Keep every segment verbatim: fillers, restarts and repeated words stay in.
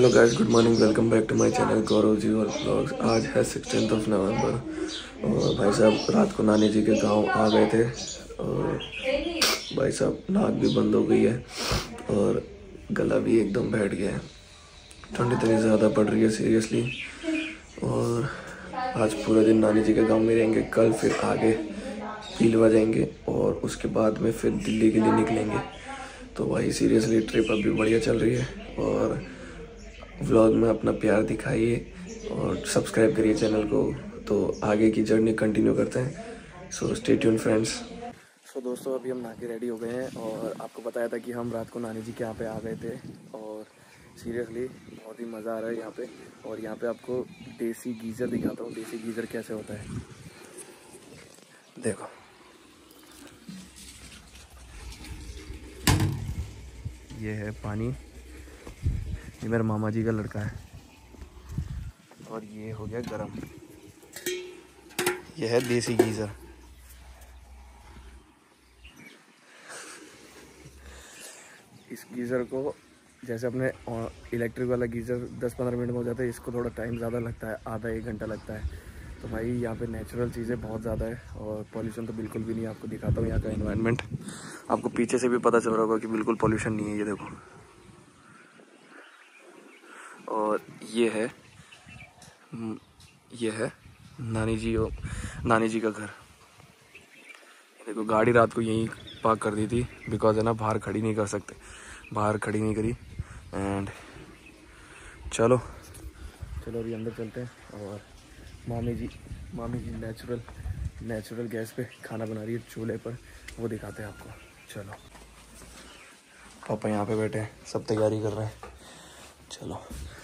Hello guys, good morning, welcome back to my channel Gaurav ji और blogs. आज है sixteenth of November और भाई साहब रात को नानी जी के गांव आ गए थे और भाई साहब नाक भी बंद हो गई है और गला भी एकदम बैठ गया है। ठंड इतनी ज़्यादा पड़ रही है सीरियसली। और आज पूरे दिन नानी जी के गाँव में रहेंगे, कल फिर आगे पीलवा जाएंगे और उसके बाद में फिर दिल्ली के लिए निकलेंगे। तो भाई सीरियसली ट्रिप अभी बढ़िया चल रही है और व्लॉग में अपना प्यार दिखाइए और सब्सक्राइब करिए चैनल को। तो आगे की जर्नी कंटिन्यू करते हैं। So stay tuned friends. So दोस्तों, अभी हम नहा के रेडी हो गए हैं और आपको बताया था कि हम रात को नानी जी के यहाँ पे आ गए थे और सीरियसली बहुत ही मज़ा आ रहा है यहाँ पे। और यहाँ पे आपको देसी गीज़र दिखाता हूँ, देसी गीज़र कैसे होता है। देखो, ये है पानी, ये मेरे मामा जी का लड़का है और ये हो गया गरम। ये है देसी गीज़र। इस गीज़र को जैसे अपने इलेक्ट्रिक वाला गीज़र दस पंद्रह मिनट में हो जाता है, इसको थोड़ा टाइम ज़्यादा लगता है, आधा एक घंटा लगता है। तो भाई यहाँ पे नेचुरल चीज़ें बहुत ज़्यादा है और पॉल्यूशन तो बिल्कुल भी नहीं है। आपको दिखाता हूँ यहाँ का एनवायरनमेंट। आपको पीछे से भी पता चल रहा होगा कि बिल्कुल पॉल्यूशन नहीं है। ये देखो, और ये है ये है नानी जी और नानी जी का घर। देखो, गाड़ी रात को यहीं पार्क कर दी थी बिकॉज है ना, बाहर खड़ी नहीं कर सकते, बाहर खड़ी नहीं करी। एंड चलो चलो अभी अंदर चलते हैं और मामी जी मामी जी नेचुरल नेचुरल गैस पे खाना बना रही है चूल्हे पर, वो दिखाते हैं आपको। चलो, पापा यहाँ पे बैठे हैं, सब तैयारी कर रहे हैं। चलो,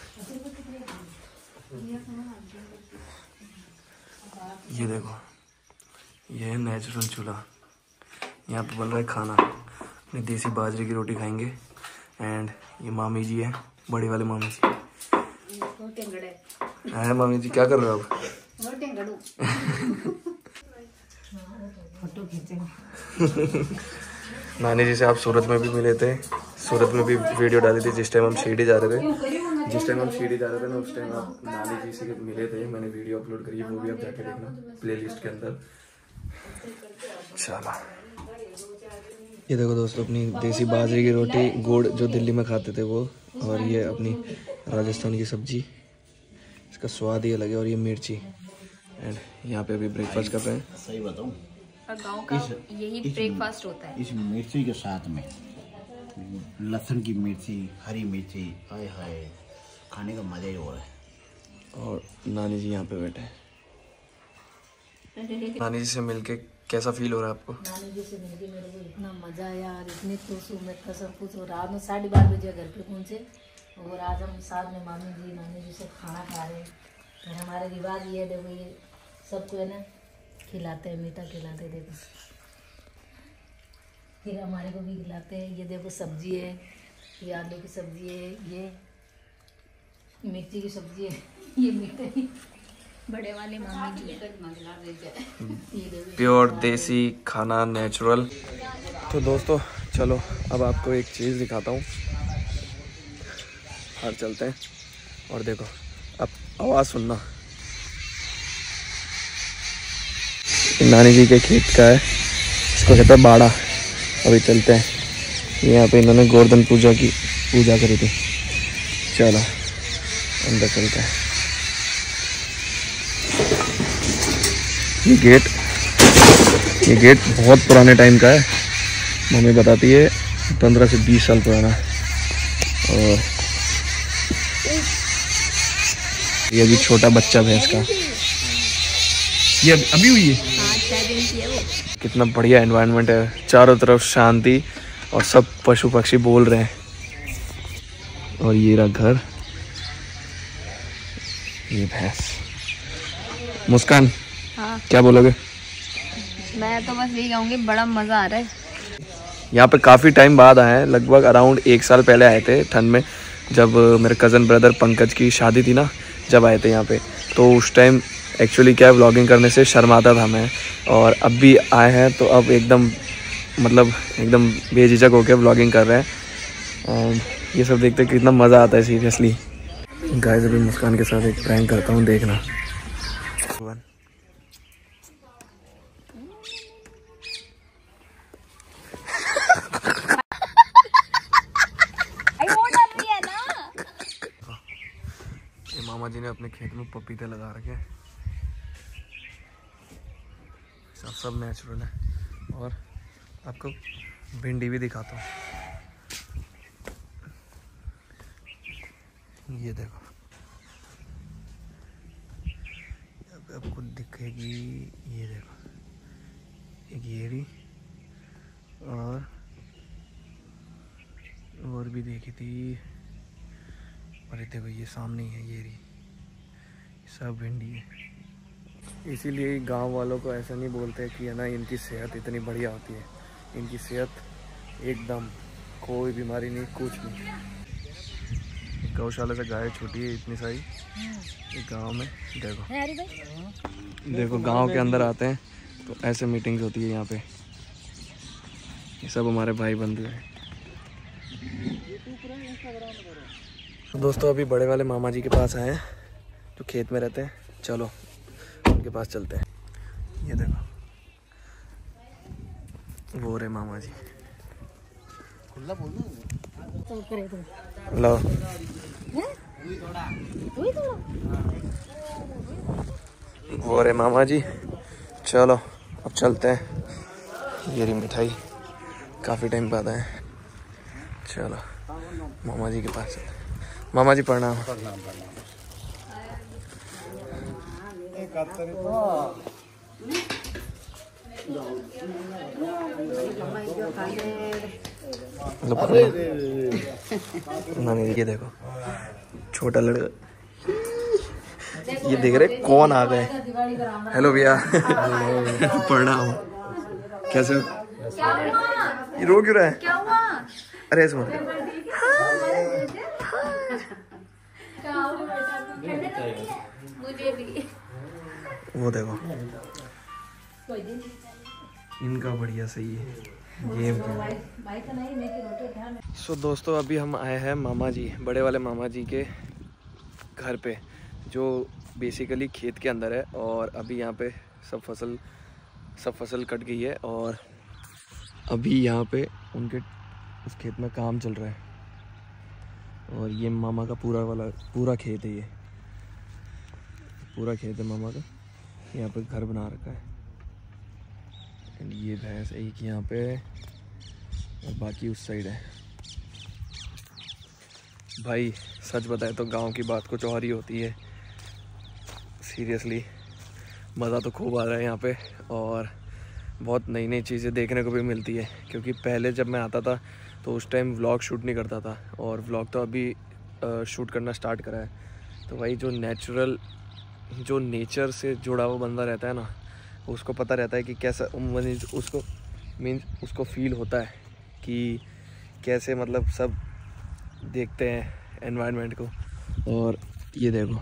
ये देखो, ये है नेचुरल चूल्हा। यहाँ पे बन रहा है खाना, अपनी देसी बाजरे की रोटी खाएंगे। एंड ये मामी जी है, बड़ी वाले मामी जी है। मामी जी क्या कर रहे हो आप? नानी जी से आप सूरत में भी मिले थे, सूरत में भी वीडियो डाली थी जिस टाइम हम शिरडी जा रहे थे। जिस टाइम हम शिरडी जा रहे थे ना, उस टाइम आप नानी जी से मिले थे। मैंने वीडियो अपलोड करी है, वो भी आप जाके देखना प्लेलिस्ट के अंदर। चलो, ये देखो दोस्तों, अपनी देसी बाजरे की रोटी, गुड़ जो दिल्ली में खाते थे वो, और ये अपनी राजस्थान की सब्जी, इसका स्वाद ही अलग है। और ये मिर्ची। एंड यहाँ पे अभी ब्रेकफास्ट कर रहे हैं। सही बताऊं, गाँव का यही ब्रेकफास्ट होता है। इस मिर्ची के साथ में लहसुन की मिर्ची, हरी मिर्ची, हाय हाय, खाने का मजा ही हो रहा है। और नानी जी यहाँ पे बैठे हैं। नानी जी से मिलके कैसा फील हो रहा है आपको? नानी जी से मिलके मेरे को इतना मजा आया और इतनी खुश हूँ मैं, कसम कुछ। और रात में साढ़े बारह बजे घर पे पहुँचे और आज हम साथ में मामी जी नानी जी से खाना खा रहे हैं। और हमारे रिवाज ये है, देखो, ये सबको है ना खिलाते हैं, मीठा खिलाते हैं। देखो, फिर हमारे को भी खिलाते हैं। ये देखो सब्जी है, ये आलू की सब्जी है, ये मिर्ची की सब्जी है, ये मीठे बड़े वाले मामी जी है। प्योर देसी खाना, नेचुरल। तो दोस्तों चलो, अब आपको एक चीज़ दिखाता हूँ। बाहर चलते हैं और देखो, अब आवाज़ सुनना। नानी जी के खेत का है, इसको कहता है बाड़ा। अभी चलते हैं। यहाँ पे इन्होंने गोवर्धन पूजा की पूजा करी थी। चलो अंदर चलते हैं। ये गेट ये गेट बहुत पुराने टाइम का है। मम्मी बताती है पंद्रह से बीस साल पुराना। और ये अभी छोटा बच्चा भैंस का, ये अभी हुई है। कितना बढ़िया एनवायरनमेंट है, चारों तरफ शांति और सब पशु पक्षी बोल रहे हैं। और ये रहा घर, ये भैंस। मुस्कान, हाँ, क्या बोलोगे? मैं तो बस यही कहूँगी, बड़ा मज़ा आ रहा है। यहाँ पे काफ़ी टाइम बाद आए हैं, लगभग अराउंड एक साल पहले आए थे ठंड में, जब मेरे कज़न ब्रदर पंकज की शादी थी ना, जब आए थे यहाँ पे। तो उस टाइम एक्चुअली क्या है, व्लॉगिंग करने से शर्माता था मैं। और अब भी आए हैं तो अब एकदम मतलब एकदम बेझिझक होकर व्लॉगिंग कर रहे हैं। एंड ये सब देखते कितना मज़ा आता है सीरियसली। गाइस अभी मुस्कान के साथ एक प्रैंक करता हूँ, देखना। ये मामा जी ने अपने खेत में पपीते लगा रखे हैं, सब सब नेचुरल है। और आपको भिंडी भी दिखाता हूँ, ये देखो आपको दिखेगी, ये देखो एक येरी और और भी देखी थी, और ये देखो ये सामने ही है येरी, सब भिंडी है। इसीलिए गांव वालों को ऐसा नहीं बोलते कि है ना इनकी सेहत इतनी बढ़िया होती है, इनकी सेहत एकदम कोई बीमारी नहीं, कुछ नहीं। गौशाला से गाय छूटी है इतनी सारी गांव में। देखो देखो गांव के अंदर आते हैं तो ऐसे मीटिंग्स होती है यहाँ पे, ये सब हमारे भाई बंधु हैं। तो दोस्तों अभी बड़े वाले मामा जी के पास आए हैं जो खेत में रहते हैं, चलो उनके पास चलते हैं। ये देखो वो रहे मामा जी, लो वो रहे मामा जी, चलो अब चलते हैं। ये रही मिठाई, काफ़ी टाइम बाद आए, चलो मामा जी के पास चलते हैं। मामा जी प्रणाम। मैंने ये देखो छोटा लड़का, ये देख रहे कौन आ गए। हेलो भैया प्रणाम, कैसे हो? ये रो क्यों रहा है? क्या हुआ? अरे ऐसे मत मुझे भी। वो देखो इनका बढ़िया सही है गेम। सो so, दोस्तों अभी हम आए हैं मामा जी, बड़े वाले मामा जी के घर पे, जो बेसिकली खेत के अंदर है। और अभी यहाँ पे सब फसल सब फसल कट गई है और अभी यहाँ पे उनके उस खेत में काम चल रहा है। और ये मामा का पूरा वाला पूरा खेत है, ये पूरा खेत है मामा का, यहाँ पे घर बना रखा है। एंड ये भैंस एक यहाँ पे और बाकी उस साइड है। भाई सच बताए तो गांव की बात कुछ और ही होती है, सीरियसली मज़ा तो खूब आ रहा है यहाँ पे। और बहुत नई नई चीज़ें देखने को भी मिलती है, क्योंकि पहले जब मैं आता था तो उस टाइम व्लॉग शूट नहीं करता था, और व्लॉग तो अभी शूट करना स्टार्ट करा है। तो भाई जो नेचुरल जो नेचर से जुड़ा हुआ बंदा रहता है ना, उसको पता रहता है कि कैसा उसको मीन्स उसको फील होता है कि कैसे मतलब सब देखते हैं एनवायरनमेंट को। और ये देखो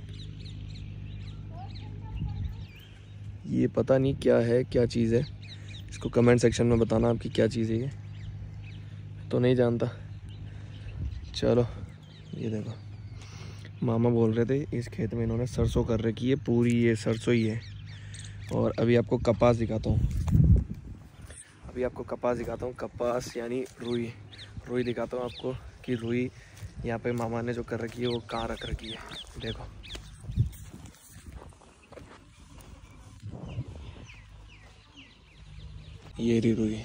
ये पता नहीं क्या है, क्या चीज़ है, इसको कमेंट सेक्शन में बताना आपकी क्या चीज़ है। ये तो नहीं जानता। चलो ये देखो मामा बोल रहे थे इस खेत में इन्होंने सरसों कर रखी है पूरी, ये सरसों ही है। और अभी आपको कपास दिखाता हूँ, अभी आपको कपास दिखाता हूँ कपास यानी रुई रुई दिखाता हूँ आपको कि रुई यहाँ पे मामा ने जो कर रखी है वो कहाँ रख रखी है। देखो ये रही रुई,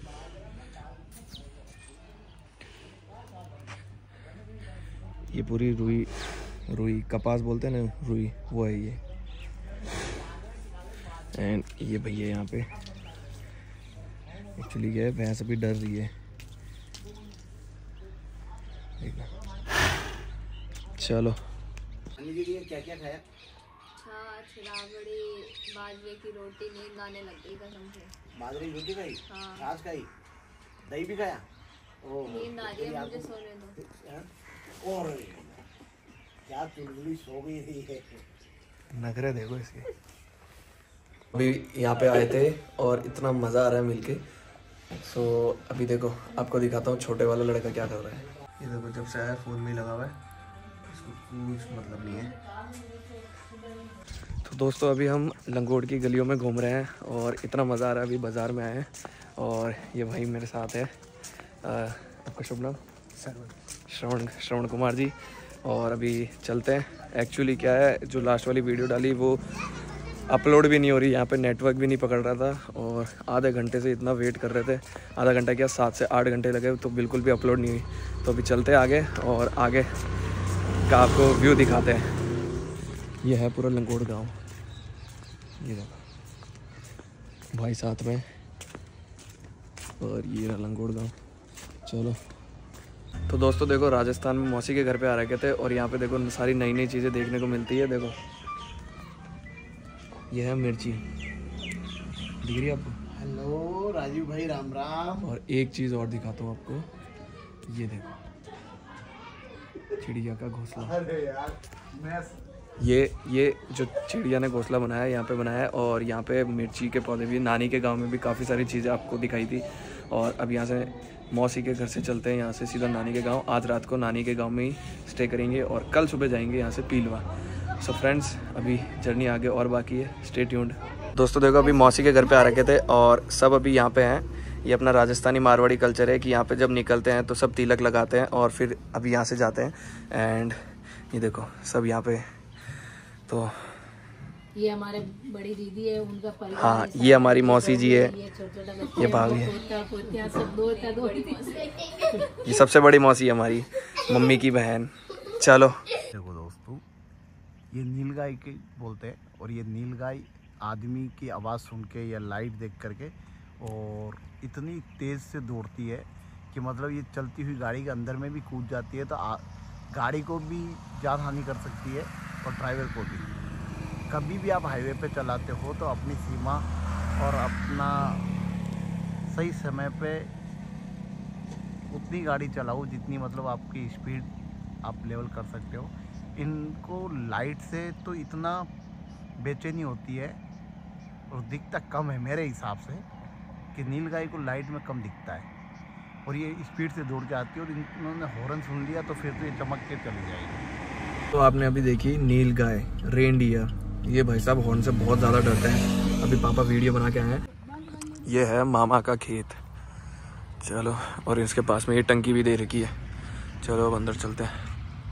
ये पूरी रुई रुई कपास बोलते हैं ना, रुई वो है ये। एंड ये भैया यहाँ पे एक्चुअली क्या है, भैंस अभी डर रही है, देखना। चलो क्या क्या खाया? छाछ, राबड़ी, बाजरे की रोटी, नींद आने लग गई कसम से। बाजरे की रोटी खाई, हाँ। छाछ खाई, दही भी खाया। नींद आ रही है मुझे, सोने दो। और क्या चुलबुली सो गई थी। नखरे देखो इसके। अभी यहाँ पे आए थे और इतना मज़ा आ रहा है मिलके। सो अभी देखो आपको दिखाता हूँ छोटे वाला लड़का क्या कर रहा है। ये देखो जब से आया फ़ोन में ही लगा हुआ है, इसको कुछ मतलब नहीं है। तो दोस्तों अभी हम लंगोट की गलियों में घूम रहे हैं और इतना मज़ा आ रहा है। अभी बाज़ार में आए हैं और ये भाई मेरे साथ है, आपका शुभ नाम? श्रवण श्रवण कुमार जी। और अभी चलते हैं। एक्चुअली क्या है, जो लास्ट वाली वीडियो डाली वो अपलोड भी नहीं हो रही, यहाँ पे नेटवर्क भी नहीं पकड़ रहा था और आधे घंटे से इतना वेट कर रहे थे। आधा घंटा क्या, सात से आठ घंटे लगे तो बिल्कुल भी अपलोड नहीं हुई। तो अभी चलते हैं आगे और आगे का आपको व्यू दिखाते हैं। ये है पूरा लंगोट गांव, ये देखो भाई साथ में, और ये रहा लंगोट गांव। चलो तो दोस्तों देखो, राजस्थान में मौसी के घर पे आ रखे थे और यहाँ पे देखो सारी नई नई चीज़ें देखने को मिलती है। देखो ये है मिर्ची, दिख रही है आपको? हेलो राजीव भाई, राम राम। और एक चीज़ और दिखाता हूँ आपको, ये देखो चिड़िया का घोंसला। अरे यार मैं ये ये जो चिड़िया ने घोंसला बनाया है यहाँ पे बनाया है। और यहाँ पे मिर्ची के पौधे भी, नानी के गांव में भी काफ़ी सारी चीज़ें आपको दिखाई थी। और अब यहाँ से मौसी के घर से चलते हैं यहाँ से सीधा नानी के गांव। आज रात को नानी के गांव में ही स्टे करेंगे और कल सुबह जाएंगे यहाँ से पीलवा। सो फ्रेंड्स अभी जर्नी आगे और बाकी है, स्टे ट्यून्ड। दोस्तों देखो अभी मौसी के घर पे आ रखे थे और सब अभी यहाँ पे हैं। ये अपना राजस्थानी मारवाड़ी कल्चर है कि यहाँ पे जब निकलते हैं तो सब तिलक लगाते हैं और फिर अभी यहाँ से जाते हैं। एंड ये देखो सब यहाँ पे, तो ये हमारे बड़ी दीदी है, उनका परिवार। हाँ ये हमारी मौसी जी है, ये छोटा बच्चा, ये भाभी है, पोता पोतियां सब दो दो। ये सबसे बड़ी मौसी है हमारी, मम्मी की बहन। चलो देखो दोस्तों, ये नीलगाय के बोलते हैं और ये नीलगाय आदमी की आवाज़ सुन के या लाइट देख करके और इतनी तेज़ से दौड़ती है कि मतलब ये चलती हुई गाड़ी के अंदर में भी कूद जाती है, तो आ, गाड़ी को भी जान हानि कर सकती है और ड्राइवर को भी। कभी भी आप हाईवे पे चलाते हो तो अपनी सीमा और अपना सही समय पे उतनी गाड़ी चलाओ जितनी मतलब आपकी स्पीड आप लेवल कर सकते हो। इनको लाइट से तो इतना बेचैनी होती है और दिखता कम है मेरे हिसाब से, कि नीलगाय को लाइट में कम दिखता है और ये स्पीड से दौड़ के आती है। और इन्होंने हॉर्न सुन लिया तो फिर तो ये चमक के चली जाएगी। तो आपने अभी देखी नील गाय, रेनडियर। ये भाई साहब हॉर्न से बहुत ज़्यादा डरते हैं। अभी पापा वीडियो बना के आए हैं। ये है मामा का खेत। चलो, और इसके पास में ये टंकी भी दे रखी है। चलो अब अंदर चलते हैं।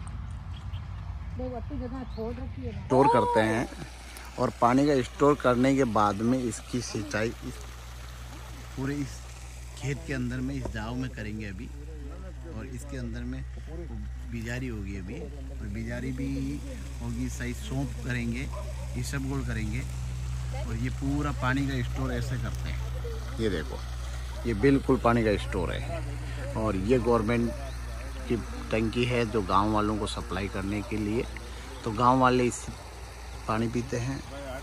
स्टोर करते हैं और पानी का स्टोर करने के बाद में इसकी सिंचाई इस पूरे इस खेत के अंदर में इस जाव में करेंगे अभी। और इसके अंदर में बिजारी होगी अभी, और बिजारी भी होगी, सही सौंप करेंगे, इसबगोल करेंगे। और ये पूरा पानी का स्टोर ऐसे करते हैं। ये देखो, ये बिल्कुल पानी का स्टोर है। और ये गवर्नमेंट की टंकी है जो गांव वालों को सप्लाई करने के लिए, तो गांव वाले इस पानी पीते हैं।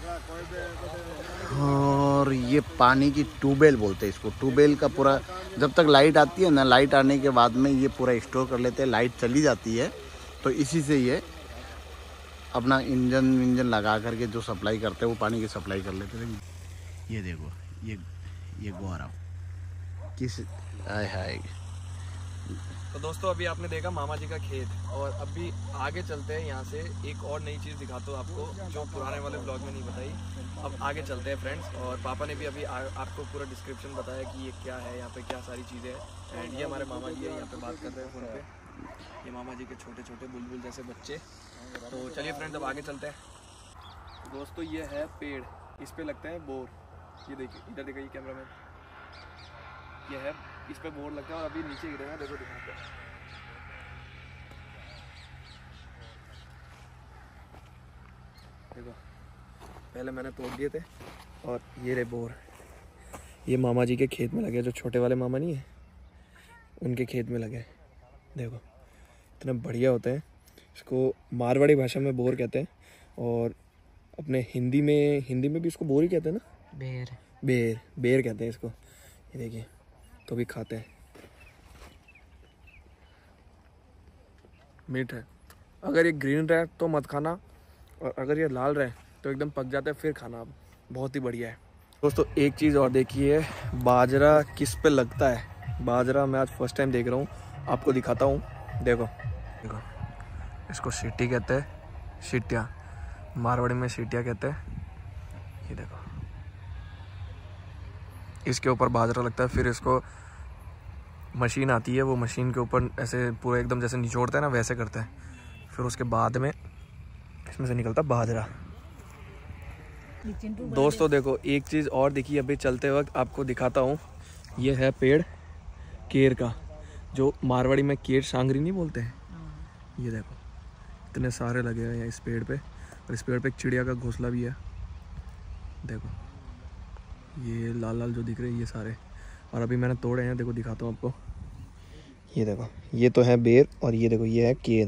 और ये पानी की ट्यूबवेल बोलते हैं इसको। ट्यूबवेल का पूरा, जब तक लाइट आती है ना, लाइट आने के बाद में ये पूरा स्टोर कर लेते हैं। लाइट चली जाती है तो इसी से ये अपना इंजन इंजन लगा करके जो सप्लाई करते हैं वो पानी की सप्लाई कर लेते हैं। ये देखो, ये ये गोरा किस आय हाय। तो दोस्तों अभी आपने देखा मामा जी का खेत, और अभी आगे चलते हैं यहाँ से। एक और नई चीज़ दिखाता हूँ आपको जो पुराने वाले ब्लॉग में नहीं बताई। अब आगे चलते हैं फ्रेंड्स। और पापा ने भी अभी आ, आपको पूरा डिस्क्रिप्शन बताया कि ये क्या है, यहाँ पे क्या सारी चीज़ें हैं। एंड ये हमारे मामा जी है, यहाँ पे बात कर रहे हैं फ़ोन पे। ये मामा जी के छोटे छोटे बुलबुल जैसे बच्चे। तो चलिए फ्रेंड्स अब आगे चलते हैं। दोस्तों ये है पेड़, इस पे लगते हैं बोर। ये देखिए, इधर देखिए कैमरा में, ये है, इस पे बोर लगता है। और अभी नीचे गिरे हैं, देखो दिखाते हैं। देखो पहले मैंने तोड़ दिए थे और ये रे बोर, ये मामा जी के खेत में लगे, जो छोटे वाले मामा नहीं है उनके खेत में लगे। देखो इतने बढ़िया होते हैं। इसको मारवाड़ी भाषा में बोर कहते हैं और अपने हिंदी में हिंदी में भी इसको बोर ही कहते हैं ना, बेर बेर बेर कहते हैं इसको। ये देखिए, तो भी खाते हैं, मीठ है। अगर ये ग्रीन रहे तो मत खाना, और अगर ये लाल रहे तो एकदम पक जाता है फिर खाना। अब बहुत ही बढ़िया है। दोस्तों एक चीज़ और देखिए, बाजरा किस पे लगता है। बाजरा मैं आज फर्स्ट टाइम देख रहा हूँ, आपको दिखाता हूँ। देखो देखो इसको सीटी कहते हैं, सीटियाँ मारवाड़ी में सीटियाँ कहते हैं। ये देखो, इसके ऊपर बाजरा लगता है, फिर इसको मशीन आती है, वो मशीन के ऊपर ऐसे पूरा एकदम जैसे निचोड़ते हैं ना वैसे करते हैं, फिर उसके बाद में इसमें से निकलता बाजरा। दोस्तों देखो एक चीज़ और देखिए, अभी चलते वक्त आपको दिखाता हूँ। ये है पेड़ केर का, जो मारवाड़ी में केर सांगरी नहीं बोलते हैं। ये देखो इतने सारे लगे हुए हैं इस पेड़ पे, और इस पेड़ पे एक चिड़िया का घोंसला भी है। देखो ये लाल लाल जो दिख रहे हैं ये सारे, और अभी मैंने तोड़े हैं। देखो दिखाता हूँ आपको, ये देखो ये तो है बेर, और ये देखो ये है केर।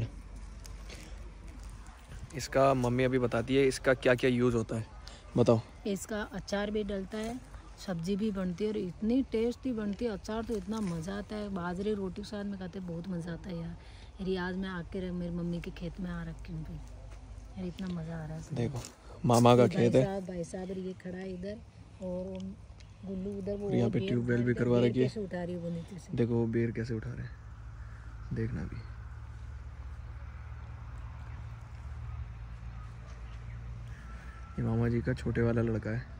इसका मम्मी अभी बताती है इसका क्या क्या यूज़ होता है, बताओ। इसका अचार भी डलता है, सब्जी भी बनती है, और इतनी टेस्टी बनती है अचार, तो इतना मज़ा आता है। बाजरे रोटी के साथ में खाते बहुत मज़ा आता है यार। मेरी आज मैं आके मेरी मम्मी के खेत में आ रखी हूँ भाई, यार इतना मज़ा आ रहा है। देखो मामा का खेत है, भाई साहब ये खड़ा है इधर, और गुल्लू उधर, वो यहाँ पे ट्यूबवेल भी करवा रखी है। उठा रही है वो नीचे से। देखो वो बेर कैसे उठा रहे हैं, देखना भी। ये मामा जी का छोटे वाला लड़का है।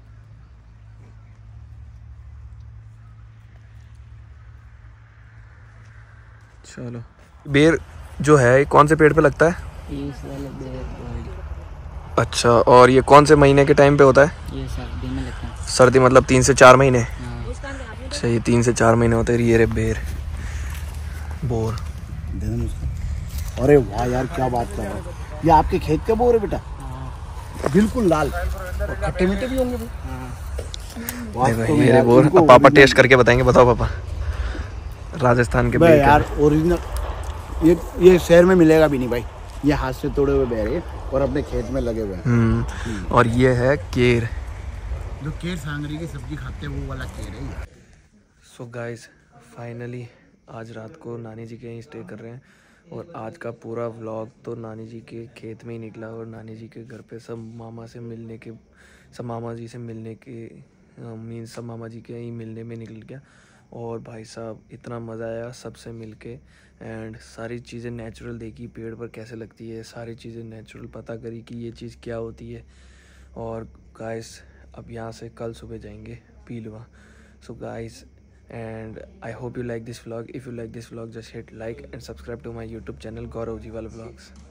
चलो, बेर जो है कौन से पेड़ पे लगता है? इस वाले बेर। अच्छा, और ये कौन से महीने के टाइम पे होता है? ये सर्दी में लगता है। सर्दी मतलब तीन से चार महीने। हाँ। अच्छा, ये तीन से चार महीने होते हैं। ये रे बेर बोर। दे दे मुझको। अरे वाह यार क्या बात कर रहा है, ये आपके खेत के बोर है बेटा? हाँ। बिल्कुल लाल, और खट्टे मीठे भी होंगे भाई। हाँ। देखो ये रे बोर। अब पापा टेस्ट करके बताएंगे, बताओ पापा। राजस्थान के बेर यार ओरिजिनल, ये ये शहर में मिलेगा भी नहीं भाई। ये हाथ से तोड़े हुए बेर है और अपने खेत में लगे हुए हैं। हम्म, और ये है केर, जो केर सांगरी की सब्जी खाते हैं वो वाला केर है। सो गाइस फाइनली आज रात को नानी जी के यहीं स्टे कर रहे हैं, और आज का पूरा व्लॉग तो नानी जी के खेत में ही निकला, और नानी जी के घर पे सब मामा से मिलने के, सब मामा जी से मिलने के मीन सब मामा जी के यहीं मिलने में निकल गया। और भाई साहब इतना मज़ा आया सबसे मिलके, एंड सारी चीज़ें नेचुरल देखी, पेड़ पर कैसे लगती है, सारी चीज़ें नेचुरल पता करी कि ये चीज़ क्या होती है। और गाइस अब यहाँ से कल सुबह जाएंगे Pilwa. So guys, and I hope you like this vlog. If you like this vlog, just hit like and subscribe to my YouTube channel Gaurav Jiwal Vlogs.